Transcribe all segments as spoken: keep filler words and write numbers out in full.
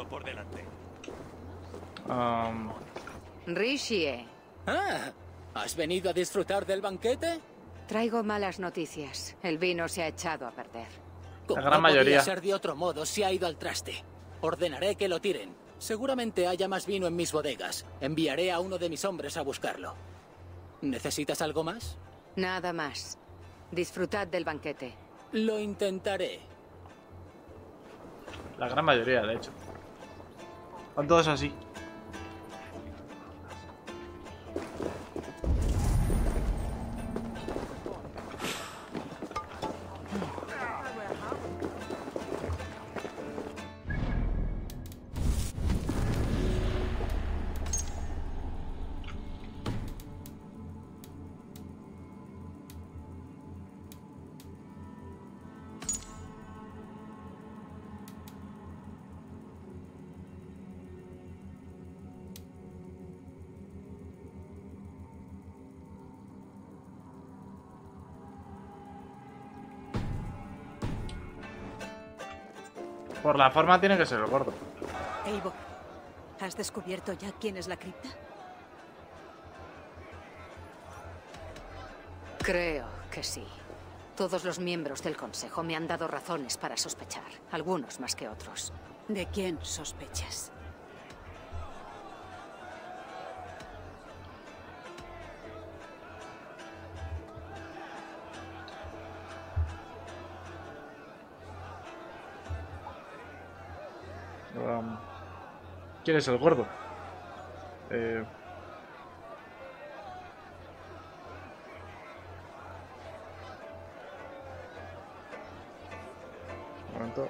futuro por delante. Um... Rishie. Ah, ¿has venido a disfrutar del banquete? Traigo malas noticias. El vino se ha echado a perder. Como La gran no podía mayoría. ser de otro modo, se ha ido al traste. Ordenaré que lo tiren. Seguramente haya más vino en mis bodegas. Enviaré a uno de mis hombres a buscarlo. ¿Necesitas algo más? Nada más. Disfrutad del banquete. Lo intentaré. La gran mayoría, de hecho. Son todos así. Por la forma tiene que ser el gordo. Eivor, ¿has descubierto ya quién es la cripta? Creo que sí. Todos los miembros del Consejo me han dado razones para sospechar. Algunos más que otros. ¿De quién sospechas? Um, ¿Quién es el gordo? Eh... Un momento.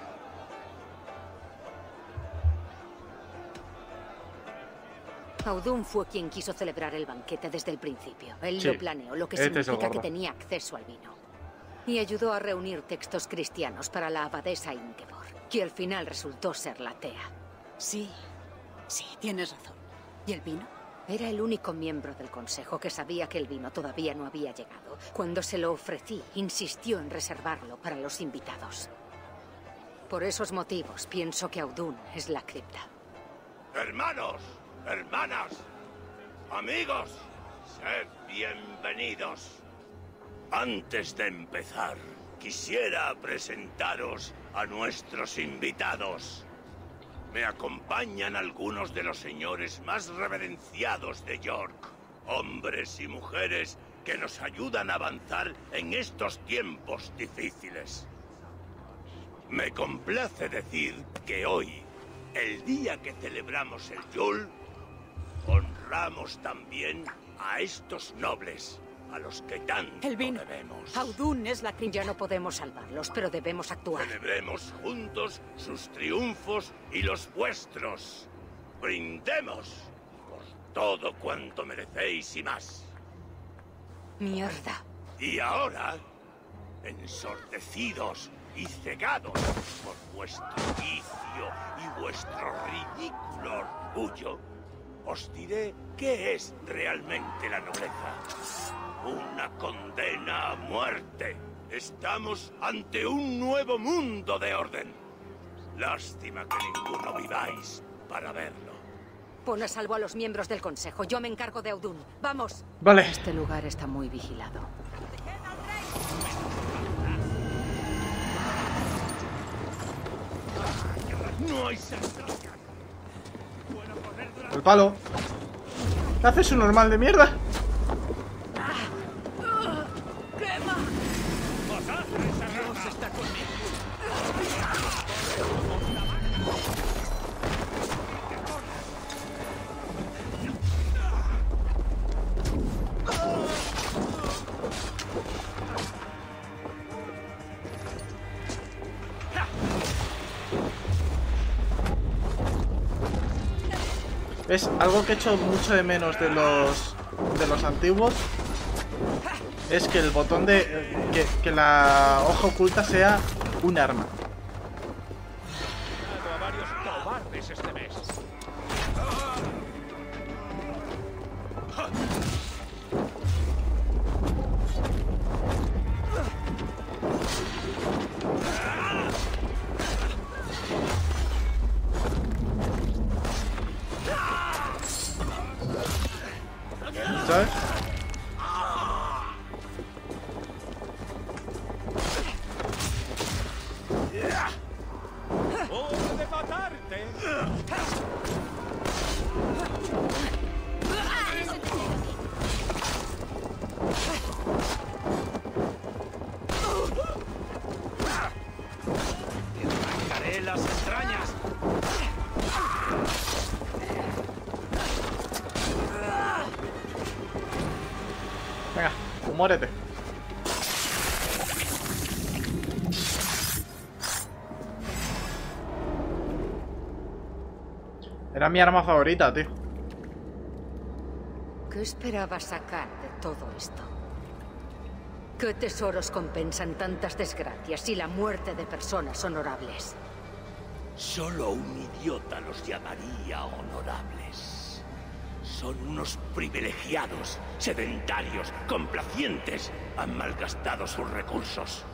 Audun fue quien quiso celebrar el banquete desde el principio. Él Sí, lo planeó, lo que este es el significa que gordo. tenía acceso al vino. Y ayudó a reunir textos cristianos para la abadesa Ingeborg, que al final resultó ser la Tea. Sí, sí, tienes razón. ¿Y el vino? Era el único miembro del consejo que sabía que el vino todavía no había llegado. Cuando se lo ofrecí, insistió en reservarlo para los invitados. Por esos motivos, pienso que Audun es la cripta. Hermanos, hermanas, amigos, sed bienvenidos. Antes de empezar, quisiera presentaros a nuestros invitados. Me acompañan algunos de los señores más reverenciados de York, hombres y mujeres que nos ayudan a avanzar en estos tiempos difíciles. Me complace decir que hoy, el día que celebramos el Yule, honramos también a estos nobles, a los que tanto El vino. debemos. Audun es la cripta. Ya no podemos salvarlos, pero debemos actuar. Celebremos juntos sus triunfos y los vuestros. Brindemos por todo cuanto merecéis y más. Mierda. Y ahora, ensordecidos y cegados por vuestro vicio y vuestro ridículo orgullo, os diré qué es realmente la nobleza. Una condena a muerte. Estamos ante un nuevo mundo de orden. Lástima que ninguno viváis para verlo. Pon a salvo a los miembros del consejo. Yo me encargo de Audun. ¡Vamos! Vale. Este lugar está muy vigilado. No hay sensación. El palo. ¿Qué haces, un normal de mierda? Dios está conmigo. Es algo que he hecho mucho de menos de los de los antiguos. Es que el botón de... Que, que la hoja oculta sea un arma. A varios cobardes este mes. ¿sabes? ¡Hora de matarte! ¡Te arrancaré las entrañas! Venga, muérete. Era mi arma favorita, tío. ¿Qué esperabas sacar de todo esto? ¿Qué tesoros compensan tantas desgracias y la muerte de personas honorables? Solo un idiota los llamaría honorables. Son unos privilegiados, sedentarios, complacientes. Han malgastado sus recursos.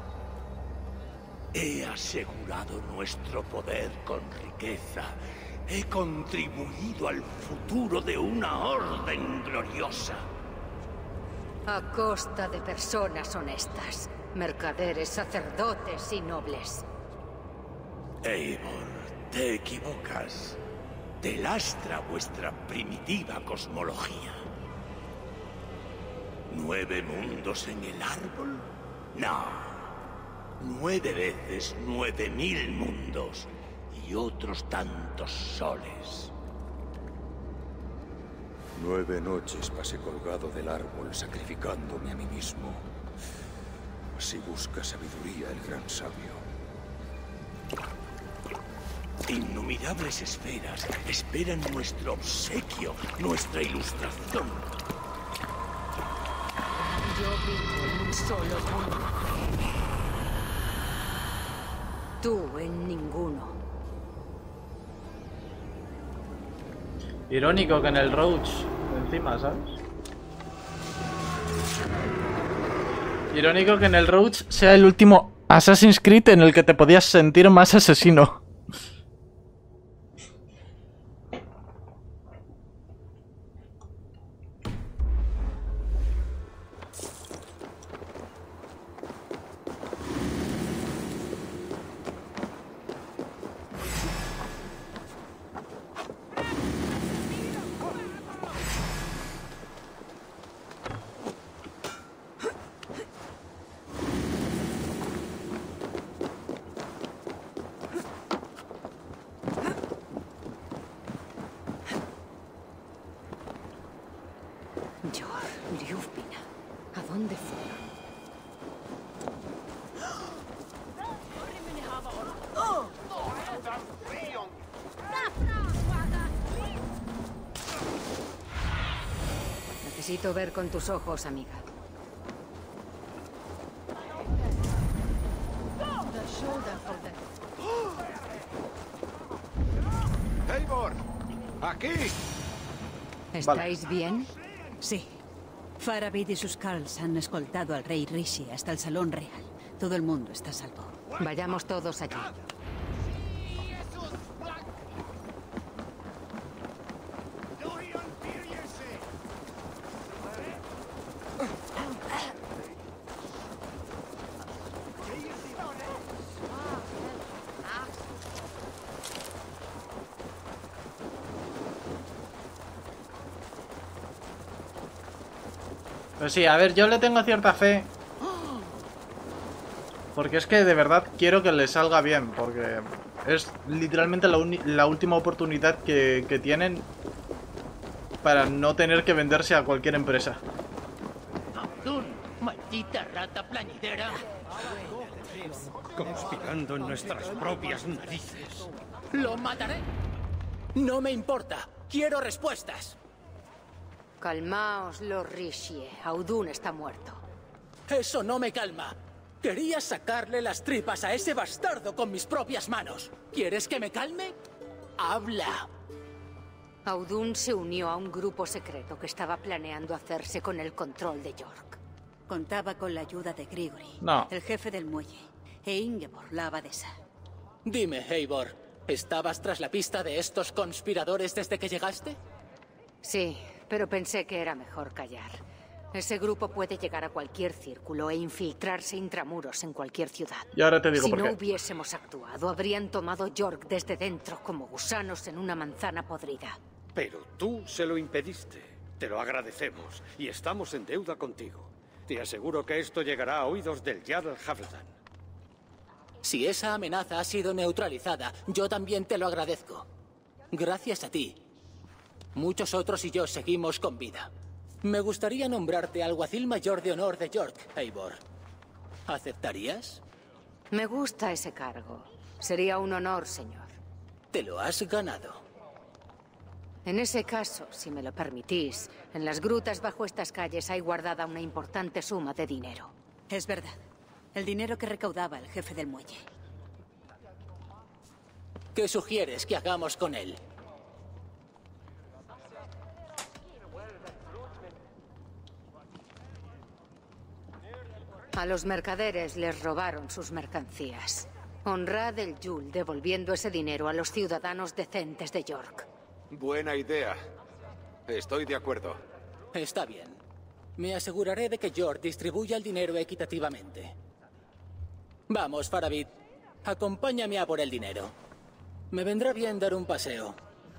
He asegurado nuestro poder con riqueza. He contribuido al futuro de una orden gloriosa. A costa de personas honestas, mercaderes, sacerdotes y nobles. Eivor, te equivocas. Te lastra vuestra primitiva cosmología. ¿Nueve mundos en el árbol? No. Nueve veces nueve mil mundos. Y otros tantos soles. Nueve noches pasé colgado del árbol, sacrificándome a mí mismo. Así busca sabiduría el gran sabio. Innumerables esferas esperan nuestro obsequio, nuestra ilustración. Yo vivo en un solo mundo. Tú en ninguno. Irónico que en el Roach encima, ¿sabes? Irónico que en el Roach sea el último Assassin's Creed en el que te podías sentir más asesino. ¿A dónde fue? Necesito ver con tus ojos, amiga. ¡Eivor! ¡Aquí! ¿Estáis Vale. bien? Sí. Faravid y sus Karls han escoltado al rey Rishi hasta el Salón Real. Todo el mundo está a salvo. Vayamos todos allí. Pues sí, a ver, yo le tengo cierta fe. Porque es que de verdad quiero que le salga bien. Porque es literalmente la, la última oportunidad que, que tienen para no tener que venderse a cualquier empresa. Abdún, maldita rata plañidera. Conspirando en nuestras propias narices. ¡Lo mataré! No me importa. Quiero respuestas. Calmaos, Lord Rishi. Audun está muerto. Eso no me calma. Quería sacarle las tripas a ese bastardo con mis propias manos. ¿Quieres que me calme? ¡Habla! Audun se unió a un grupo secreto que estaba planeando hacerse con el control de York. Contaba con la ayuda de Grigori, No. el jefe del muelle, e Ingeborg, la abadesa. Dime, Eivor, ¿estabas tras la pista de estos conspiradores desde que llegaste? Sí, pero pensé que era mejor callar. Ese grupo puede llegar a cualquier círculo e infiltrarse intramuros en cualquier ciudad. Y ahora te digo si por no qué. hubiésemos actuado, habrían tomado York desde dentro como gusanos en una manzana podrida. Pero tú se lo impediste. Te lo agradecemos y estamos en deuda contigo. Te aseguro que esto llegará a oídos del Jarl Halfdan. Si esa amenaza ha sido neutralizada, yo también te lo agradezco. Gracias a ti, muchos otros y yo seguimos con vida. Me gustaría nombrarte alguacil mayor de honor de York, Eivor. ¿Aceptarías? Me gusta ese cargo. Sería un honor, señor. Te lo has ganado. En ese caso, si me lo permitís, en las grutas bajo estas calles hay guardada una importante suma de dinero. Es verdad. El dinero que recaudaba el jefe del muelle. ¿Qué sugieres que hagamos con él? A los mercaderes les robaron sus mercancías. Honrad el Yule devolviendo ese dinero a los ciudadanos decentes de York. Buena idea. Estoy de acuerdo. Está bien. Me aseguraré de que York distribuya el dinero equitativamente. Vamos, Faramir. Acompáñame a por el dinero. Me vendrá bien dar un paseo.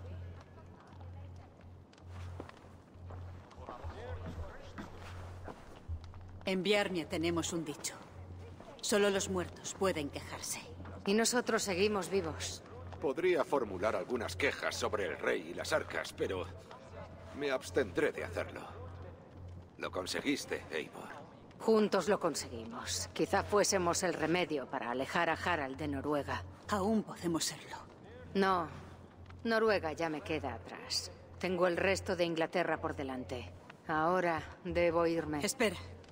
En Bjarnia tenemos un dicho. Solo los muertos pueden quejarse. Y nosotros seguimos vivos. Podría formular algunas quejas sobre el rey y las arcas, pero me abstendré de hacerlo. Lo conseguiste, Eivor. Juntos lo conseguimos. Quizá fuésemos el remedio para alejar a Harald de Noruega. Aún podemos serlo. No. Noruega ya me queda atrás. Tengo el resto de Inglaterra por delante. Ahora debo irme. Espera.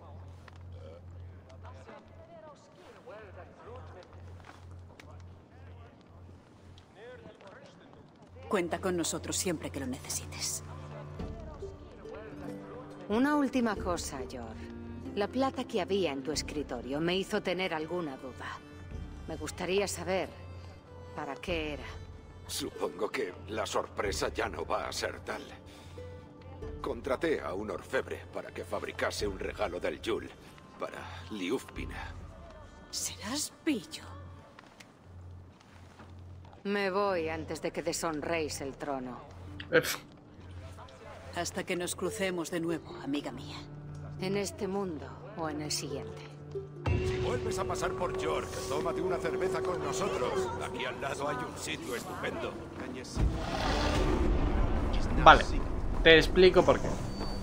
Cuenta con nosotros siempre que lo necesites. Una última cosa, Yor. La plata que había en tu escritorio me hizo tener alguna duda. Me gustaría saber para qué era. Supongo que la sorpresa ya no va a ser tal. Contraté a un orfebre para que fabricase un regalo del Yule para Liufpina. ¿Serás pillo? Me voy antes de que deshonréis el trono. Hasta que nos crucemos de nuevo, amiga mía. En este mundo o en el siguiente. Si vuelves a pasar por York, tómate una cerveza con nosotros. Aquí al lado hay un sitio estupendo. Vale, te explico por qué.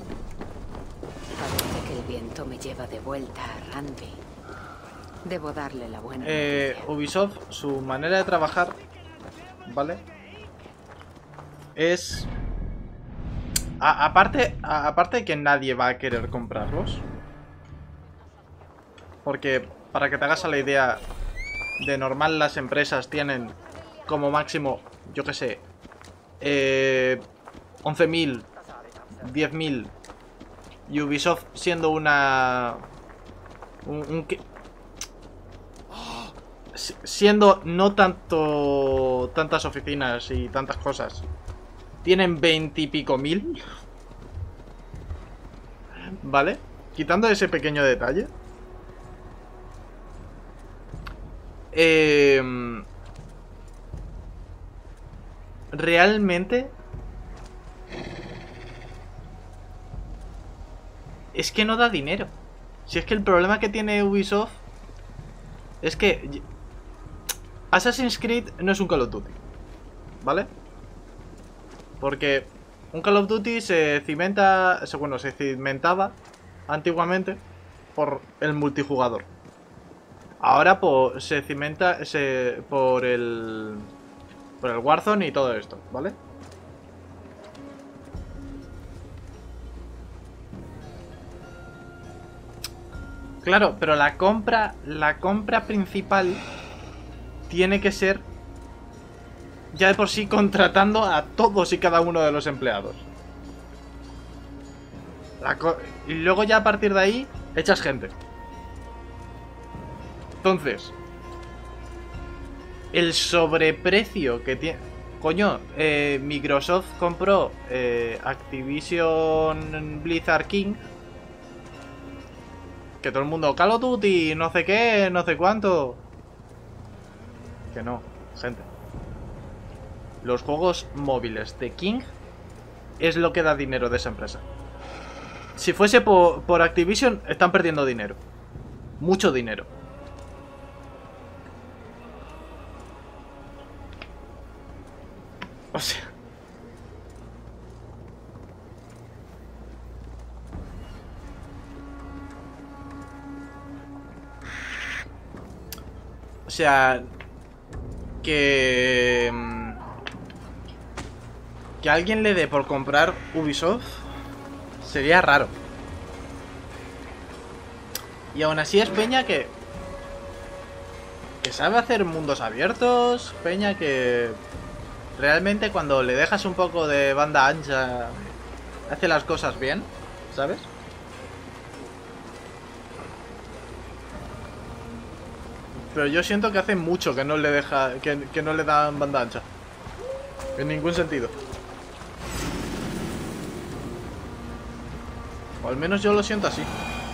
Parece que el viento me lleva de vuelta a Randvi. Debo darle la buena Eh, noticia. Ubisoft, su manera de trabajar, ¿vale? Es... A, aparte, a, aparte de que nadie va a querer comprarlos. Porque, para que te hagas a la idea, de normal las empresas tienen como máximo, yo que sé, eh, once mil, diez mil. Y Ubisoft siendo una... Un, un, siendo no tanto tantas oficinas y tantas cosas, tienen veintipico mil, ¿vale? Quitando ese pequeño detalle, eh, realmente es que no da dinero. Si es que el problema que tiene Ubisoft es que Assassin's Creed no es un Call of Duty, ¿vale? Porque un Call of Duty se cimenta, bueno, se cimentaba antiguamente por el multijugador. Ahora por, se cimenta se, por el por el Warzone y todo esto, ¿vale? Claro, pero la compra, la compra principal tiene que ser ya de por sí contratando a todos y cada uno de los empleados. La co y luego ya a partir de ahí echas gente. Entonces, el sobreprecio que tiene... Coño, eh, Microsoft compró eh, Activision Blizzard King. Que todo el mundo, Call of Duty, no sé qué, no sé cuánto. Que no, gente. Los juegos móviles de King es lo que da dinero de esa empresa. Si fuese por, por Activision, están perdiendo dinero. Mucho dinero. O sea... O sea... Que... Que alguien le dé por comprar Ubisoft sería raro. Y aún así es peña que... Que sabe hacer mundos abiertos. Peña que... Realmente cuando le dejas un poco de banda ancha hace las cosas bien, ¿sabes? Pero yo siento que hace mucho que no le deja que, que no le dan banda ancha. En ningún sentido. O al menos yo lo siento así.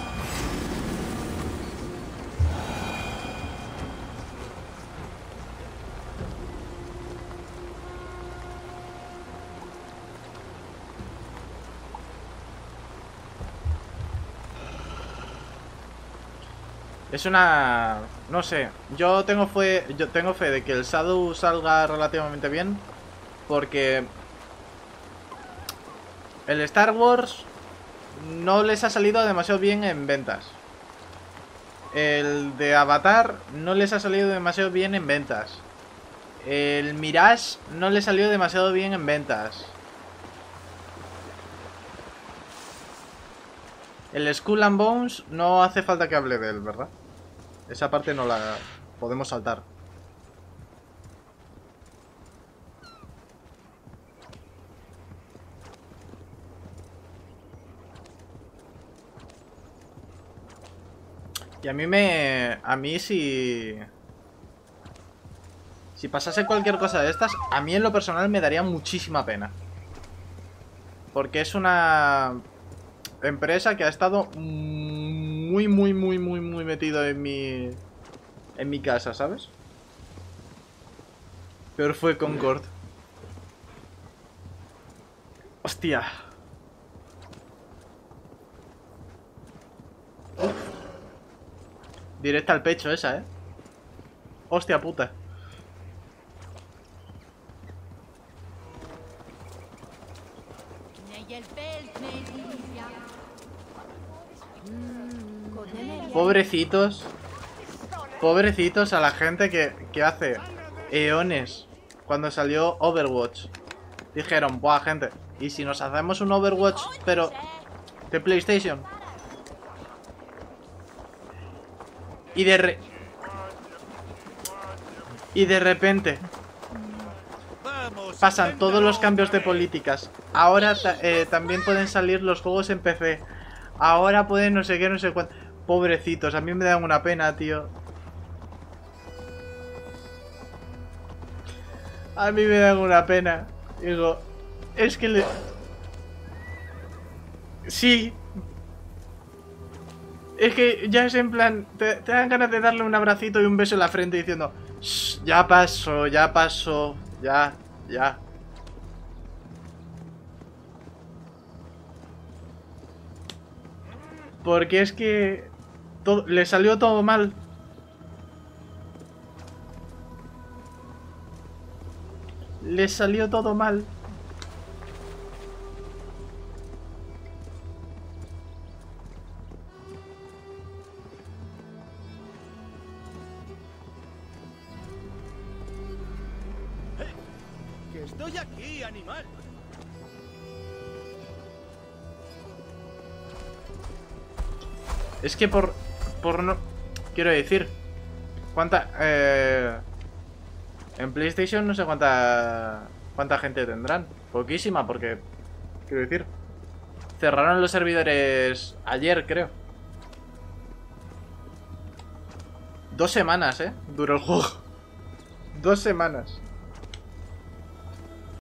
Es una... No sé. Yo tengo fe, yo tengo fe de que el Shadow salga relativamente bien. Porque... El Star Wars no les ha salido demasiado bien en ventas. El de Avatar no les ha salido demasiado bien en ventas. El Mirage no le salió demasiado bien en ventas. El Skull and Bones no hace falta que hable de él, ¿verdad? Esa parte no la podemos saltar. Y a mí me... A mí si... Si pasase cualquier cosa de estas, a mí en lo personal me daría muchísima pena. Porque es una... empresa que ha estado muy, muy, muy, muy, muy metido en mi... En mi casa, ¿sabes? Peor fue Concord. Hostia. Uf. Directa al pecho esa, ¿eh? Hostia puta. Pobrecitos. Pobrecitos a la gente que, que hace eones cuando salió Overwatch. Dijeron, buah, gente, ¿y si nos hacemos un Overwatch, pero de PlayStation? Y de re... Y de repente pasan todos los cambios de políticas. Ahora ta eh, también pueden salir los juegos en P C. Ahora pueden no sé qué, no sé cuánto. Pobrecitos, a mí me dan una pena, tío. A mí me dan una pena. Digo, es que le... Sí. Es que ya es en plan... Te, te dan ganas de darle un abracito y un beso en la frente diciendo... Ya pasó, ya pasó, ya, ya. Porque es que... Todo, le salió todo mal. Le salió todo mal. ¡Hey! ¡Que estoy aquí, animal! Es que por... Por no... Quiero decir... ¿Cuánta... Eh... En PlayStation no sé cuánta... Cuánta gente tendrán. Poquísima, porque... Quiero decir... Cerraron los servidores ayer, creo. Dos semanas, ¿eh? Duró el juego. Dos semanas.